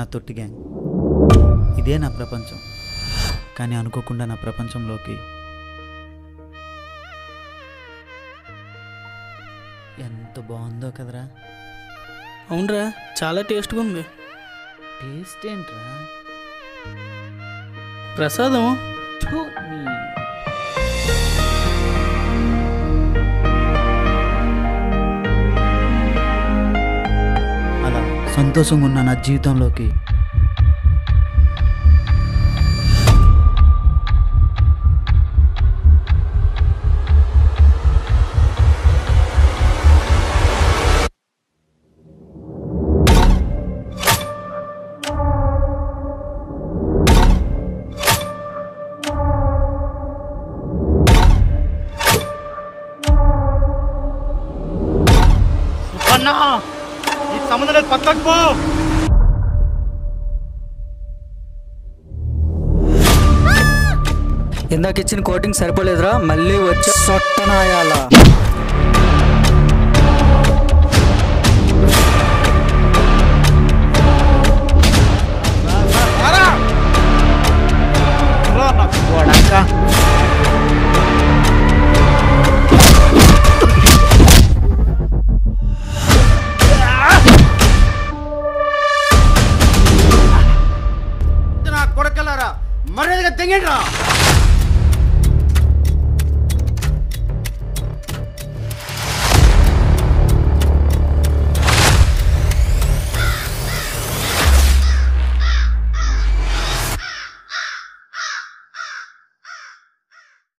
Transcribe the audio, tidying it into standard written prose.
తొట్టి గ్యాంగ్. ఇదే నా ప్రపంచం. కానీ అనుకోకుండా నా ప్రపంచంలోకి ఎంత బాగుందో కదరా. అవునరా, చాలా టేస్ట్గా ఉంది. టేస్ట్ ఏంట్రా? ప్రసాదం. అలా సంతోషంగా ఉన్న నా జీవితంలోకి ఇందాక ఇచ్చిన కోటింగ్ సరిపోలేదురా, మళ్ళీ వచ్చి సొట్టనాయాల.